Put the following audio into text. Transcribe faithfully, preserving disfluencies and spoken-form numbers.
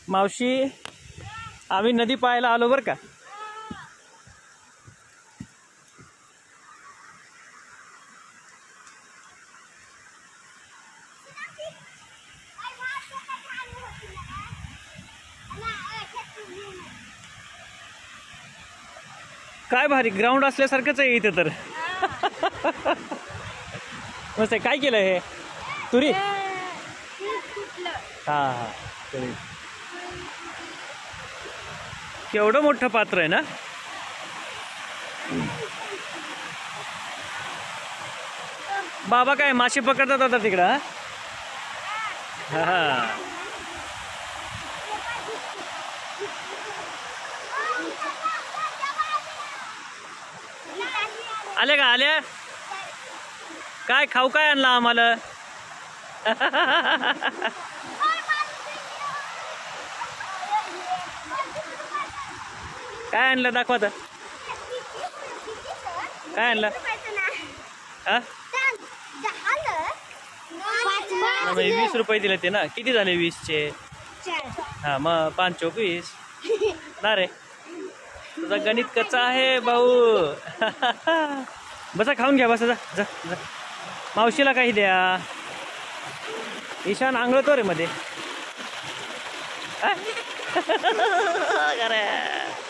मावशी आम्ही नदी पाहायला आलो बर का। काय भारी ग्राउंड असल्यासारखंच आहे इथे तर। मस्त आहे। काय केलं हे तुरी? हा हा तुरी। केवढं मोठं पात्र आहे ना। बाबा काय मासे पकडतात आता तिकडं? हा हा आले का आले? काय खाऊ काय आणला आम्हाला? काय आणलं दाखवा तर। काय आणलं? हा वीस रुपये दिले ते ना। किती झाले वीसचे? हा मग पाच चौक वीस ना रे। तुझा गणित कच्चा आहे भाऊ। बसा खाऊन घ्या बसा जा जा जा। मावशीला काही द्या। ईशान आंघळतो रे मध्ये।